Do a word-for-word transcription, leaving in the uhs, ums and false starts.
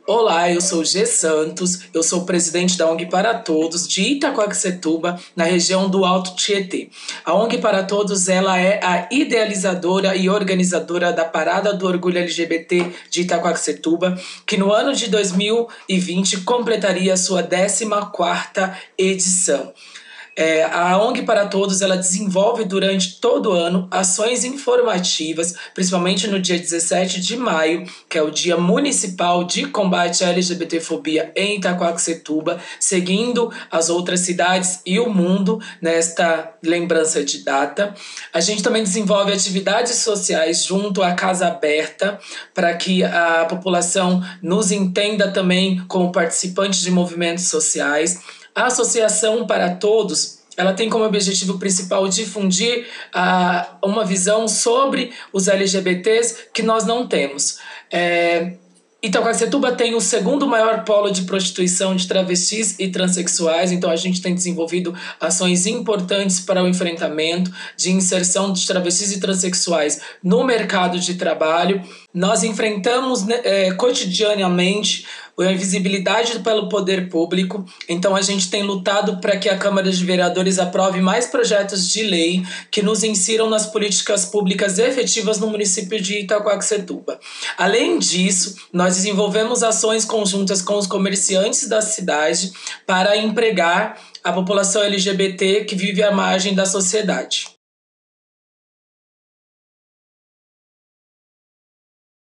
Olá, eu sou G Santos, eu sou presidente da O N G Para Todos de Itaquaquecetuba, na região do Alto Tietê. A O N G Para Todos ela é a idealizadora e organizadora da Parada do Orgulho L G B T de Itaquaquecetuba, que no ano de dois mil e vinte completaria sua décima quarta edição. É, a O N G Para Todos ela desenvolve durante todo o ano ações informativas, principalmente no dia dezessete de maio, que é o Dia Municipal de Combate à LGBTfobia em Itaquaquecetuba, seguindo as outras cidades e o mundo nesta lembrança de data. A gente também desenvolve atividades sociais junto à Casa Aberta, para que a população nos entenda também como participantes de movimentos sociais. A Associação Para Todos, ela tem como objetivo principal difundir uh, uma visão sobre os L G B Ts que nós não temos. É, Itaquaquecetuba tem o segundo maior polo de prostituição de travestis e transexuais, então a gente tem desenvolvido ações importantes para o enfrentamento de inserção de travestis e transexuais no mercado de trabalho. Nós enfrentamos é, cotidianamente a invisibilidade pelo poder público, então a gente tem lutado para que a Câmara de Vereadores aprove mais projetos de lei que nos insiram nas políticas públicas efetivas no município de Itaquaquecetuba. Além disso, nós desenvolvemos ações conjuntas com os comerciantes da cidade para empregar a população L G B T que vive à margem da sociedade.